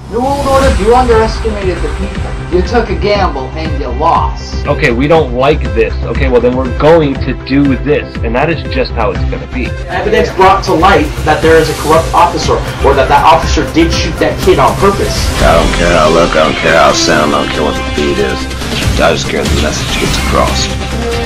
New World Order, you underestimated the people. You took a gamble and you lost. Okay, we don't like this. Okay, well then we're going to do this, and that is just how it's going to be. Evidence brought to light that there is a corrupt officer, or that that officer did shoot that kid on purpose. I don't care how I look, I don't care how I sound, I don't care what the beat is. I just care the message gets across.